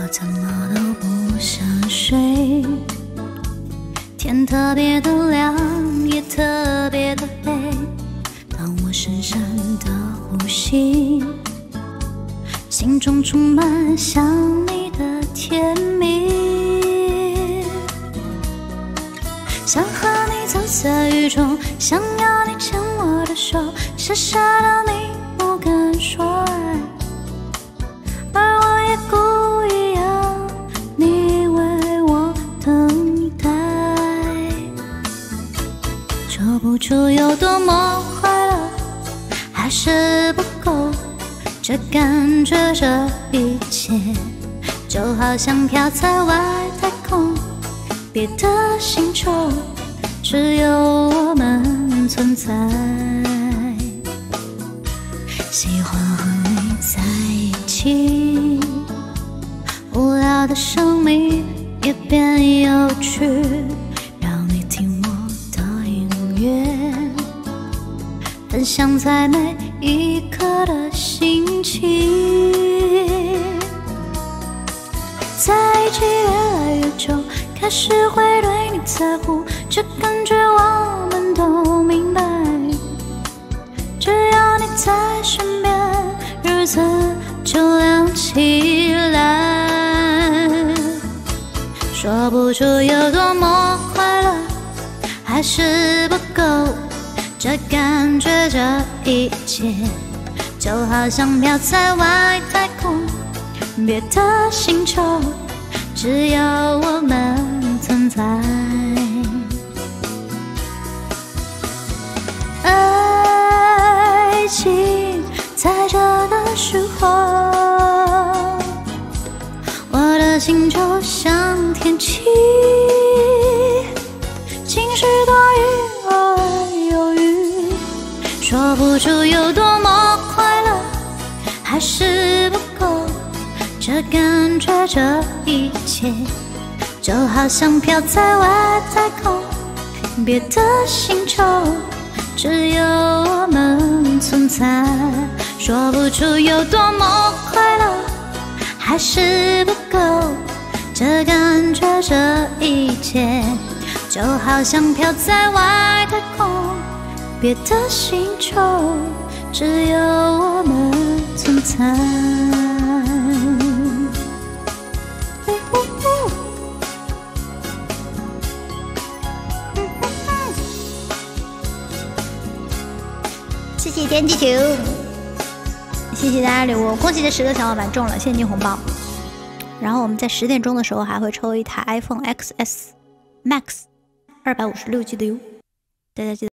我怎么都不想睡，天特别的亮，也特别的黑。当我深深的呼吸，心中充满想你的甜蜜。想和你走在雨中，想要你牵我的手，傻傻的你不敢说爱，而我也故意要你为我等待。说不出有多么快乐，还是不够，这感觉这一切就好像飘在外太空，别的星球只有我们存在。喜欢和你在一起，无聊的生命也变有趣，让你听我的音乐，分享在每一刻的心情。在一起越来越久，开始会对你在乎，这感觉我们都明白。只要你在身边，日子就亮起来。说不出有多么快乐，还是不够，这感觉这一切就好像飘在外太空，别的星球只有我们存在。爱情在这的时候，我的心就像天气，晴时多云，偶尔有雨。说不出有多么快乐，还是不够，这感觉这一切就好像飘在外太空，别的星球只有我们存在。说不出有多么快乐，还是不够，这感觉这一切就好像飘在外太空，别的星球只有我们存在。谢谢天气球，谢谢大家礼物，恭喜这10个小伙伴中了现金红包。然后我们在10点钟的时候还会抽一台 iPhone XS Max 256G 的哟，大家记得。